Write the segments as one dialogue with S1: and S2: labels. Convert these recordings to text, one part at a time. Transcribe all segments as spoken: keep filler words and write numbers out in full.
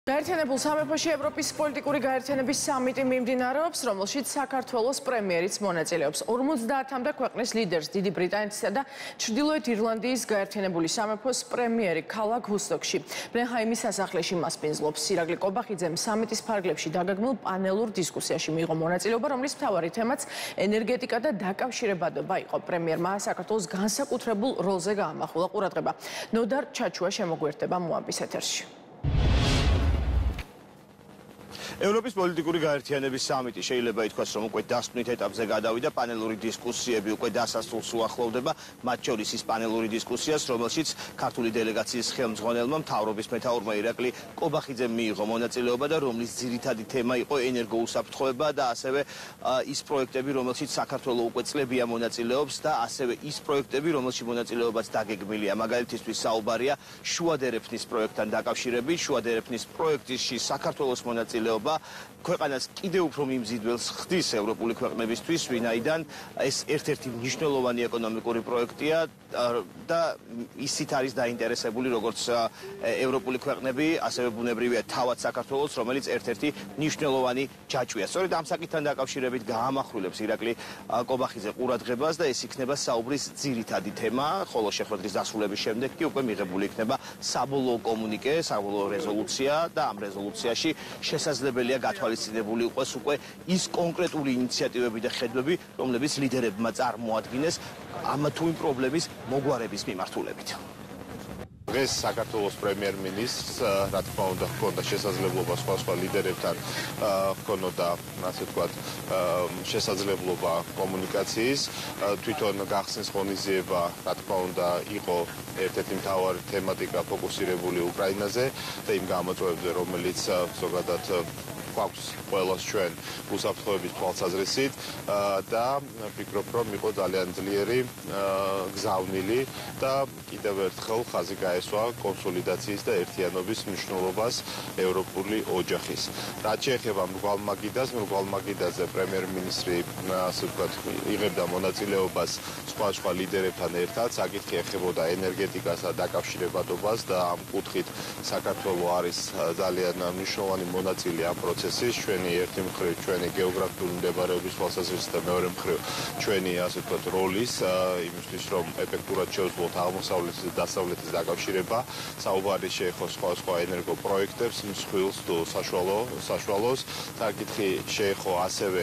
S1: გაერთიანებულ სამეფოში ევროპის პოლიტიკური გაერთიანების სამიტი მიმდინარეობს, რომელშიც საქართველოს პრემიერიც მონაწილეობს. ორმოცდაათამდე ქვეყნის ლიდერს დიდი ბრიტანეთისა და ჩრდილოეთ ირლანდიის გაერთიანებული სამეფოს პრემიერი ქალაქ ვუსტოკში, ბრენჰაიმის სასახლეში მასპინძლობს. სირაკლი კობახიძემ სამიტის ფარგლებში დაგეგმილ პანელურ დისკუსიაში მიიღო მონაწილეობა, რომლის მთავარი თემაც ენერგეტიკა და დაკავშირებადობა იყო. პრემიერმა საქართველოს განსაკუთრებულ როლზე გაამახვილა ყურადღება. ნოდარ ჩაჩუა შემოგვიერთდება მოამბის ეთერში.
S2: ევროპის პოლიტიკური გაერთიანების სამიტი შეიძლება ითქვას, რომ უკვე დასკვნით ეტაპზე გადავიდა, პანელური დისკუსიები უკვე დასასრულს უახლოვდება, მათ შორის ის პანელური დისკუსიას, რომელშიც ქართული დელეგაციის ხელმძღვანელმა მთავრობის მეთაურმა ირაკლი კობახიძემ მიიღო მონაწილეობა და რომლის ძირითადი თემა იყო ენერგოუსაფრთხოება და ასევე ის პროექტები, რომელშიც საქართველო უკვე წლებია მონაწილეობს და ასევე ის პროექტები, რომელშიც მონაწილეობაც დაგეგმილია. მაგალითისთვის საუბარია შუადერეფნის პროექტთან დაკავშირებით, შუადერეფნის პროექტში საქართველოს მონაწილეობა ქვეყანას კიდევ უფრო მიმზიდველს ხდის ევროპული ქვეყნებისთვის, ვინაიდან ეს ერთ-ერთი მნიშვნელოვანი ეკონომიკური პროექტია და ისიც არის დაინტერესებული როგორც ევროპული ქვეყნები, ასევე ბუნებრივია თავად საქართველოს, რომელიც ერთ-ერთი მნიშვნელოვანი ჯაჭვია. სწორედ ამ საკითხთან დაკავშირებით გაამახვილებს ირაკლი კობახიძე ყურადღებას და ეს იქნება საუბრის ძირითადი თემა, ხოლო შეხვედრის დასრულების შემდეგ კი უკვე მიღებული იქნება საბოლოო კომუნიკე, საბოლოო რეზოლუცია და ამ რეზოლუციაში შესაძლებელია გათვალისწინებული იყოს უკვე ის კონკრეტული ინიციატივები და ხედვები, რომლებიც ლიდერებმა წარმოადგინეს ამ თუ იმ პრობლემის მოგვარების მიმართულებით.
S3: დღეს საქართველოს პრემიერ-მინისტრს, რა თქმა უნდა, ჰქონდა შესაძლებლობა სხვა-სხვა ლიდერებთან ჰქონოდა, ასე ვთქვათ, შესაძლებლობა კომუნიკაციის, თვითონ გახსნის ღონისძიება, რა თქმა უნდა, იყო ერთ-ერთი მთავარი თემატიკა ფოკუსირებული უკრაინაზე და იმ გამოწვევებზე, რომელიც ზოგადად გვაქვს ყველას ჩვენ უსაფრთხოების თვალსაზრისით და ვფიქრობ, რომ იყო ძალიან ძლიერი გზავნილი და კიდევ ერთხელ ხაზი გაესვა კონსოლიდაციის და ერთიანობის მნიშვნელობას ევროპული ოჯახის. რაც შეეხება მრგვალ-მაგიდას, მრგვალ-მაგიდაზე პრემიერ-მინისტრი, ასე ვთქვათ, იღებდა მონაწილეობას სხვა-სხვა ლიდერებთან ერთად, საკითხი ეხებოდა ენერგეტიკას და დაკავშირებადობას და ამ კუთხით საქართველო არის ძალიან მნიშვნელოვანი მონაწილე ამ პროცესში. ჩვენი ერთი მხრივ ჩვენი გეოგრაფიული მდებარეობის თვალსაზრისით და მეორე მხრივ ჩვენი ასე ვთქვათ როლის იმისთვის რომ ეფექტურად შევძლოთ აღმოსავლეთის და დასავლეთის დაკავშირება, საუბარი შეეხო სხვა-სხვა ენერგოპროექტებს, მსხვილს თუ საშუალო საშუალოს, საკითხი შეეხო ასევე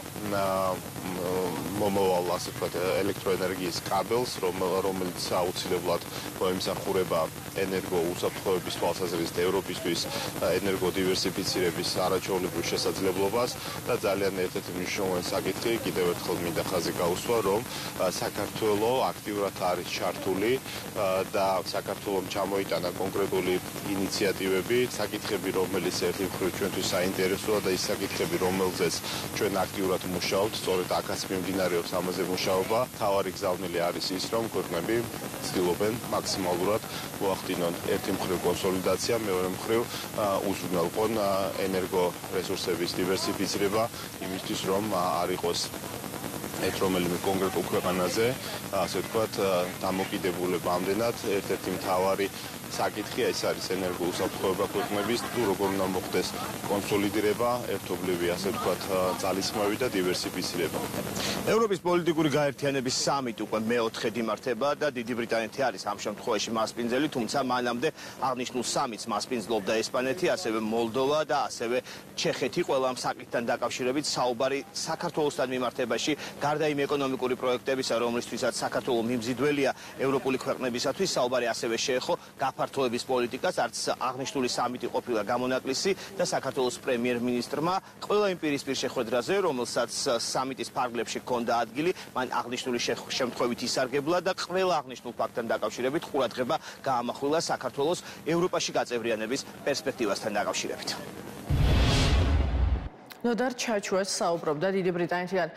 S3: მომავალ ასე ვთქვათ ელექტროენერგიის კაბელს, რომელიც აუცილებლად მოემსახურება ენერგოუსაფრთხოების თვალსაზრისით ევროპისთვის ენერგოდივერსიფიცირების არაჩვეულებრივ შესაძლებლობას და ძალიან ერთ-ერთი მნიშვნელოვანი საკითხი, კიდევ ერთხელ მინდა ხაზი გაუსვა, რომ საქართველო აქტიურად არის ჩართული და საქართველომ ჩამოიტანა კონკრეტული ინიციატივები, საკითხები, რომელიც ერთი მხრივ ჩვენთვის საინტერესოა და ის საკითხები, რომელზეც ჩვენ აქტიურად მუშაობთ, სწორედ აქაც მიმდინარეობს ამაზე მუშაობა. თავარი გზავნილი არის ის, რომ ქვეყნები ცდილობენ მაქსიმალურად მოახდინონ ერთი მხრივ კონსოლიდაცია, მეორე მხრივ უზრუნველყონ ენერგორესურსების დივერსიფიცირება, იმისთვის რომ არ იყოს ერთ რომელიმე კონკრეტულ ქვეყანაზე, ასე ვთქვათ, დამოკიდებულება ამდენად ერთ-ერთი მთავარი საკითხია, ეს არის ენერგოუსაფრთხოება ქვეყნების, თუ როგორ უნდა მოხდეს კონსოლიდირება, ერთობლივი, ასე ვთქვათ, ძალისხმევი და დივერსიფიცირება.
S2: ევროპის პოლიტიკური გაერთიანების სამიტი უკვე მეოთხედ იმართება და დიდი ბრიტანეთი არის ამ შემთხვევაში მასპინძელი, თუმცა მანამდე აღნიშნულ სამიტს მასპინძლობდა ესპანეთი, ასევე მოლდოვა და ასევე ჩეხეთი. ყველა ამ საკითხთან დაკავშირებით საუბარი საქართველოსთან მიმართებაში, გარდა იმ ეკონომიკური პროექტებისა, რომლისთვისაც საქართველო მიმზიდველია ევროპული ქვეყნებისათვის, საუბარი ასევე შეეხო გაფართოების პოლიტიკას, არც აღნიშნული სამიტი ყოფილა გამონაკლისი და საქართველოს პრემიერ-მინისტრმა ყველა იმ პირისპირ შეხვედრაზე, რომელსაც სამიტის ფარგლებში ჰქონდა ადგილი, მან აღნიშნული შემთხვევით ისარგებლა და ყველა აღნიშნულ ფაქტთან დაკავშირებით ყურადღება გაამახვილა საქართველოს ევროპაში გაწევრიანების პერსპექტივასთან დაკავშირებით.
S1: ნოდარ ჩაჩუას საუბრობდა დიდი ბრიტანეთიდან.